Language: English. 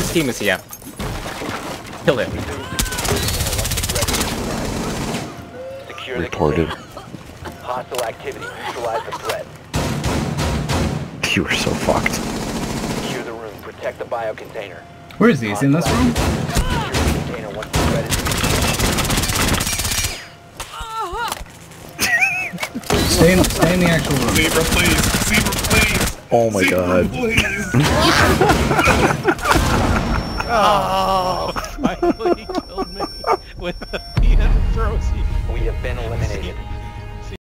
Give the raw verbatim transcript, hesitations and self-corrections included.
Which team is he at? Kill him. Reported. Hostile activity. Neutralize the threat. You were so fucked. Secure the room. Protect the bio container. Where is he? Is he in this room? Secure the container once the threat is Stay in, stay in the actual room. Zebra, please. Zebra, please. Oh my Zebra, god. please. Oh, finally killed me with the piano throws. We have been eliminated.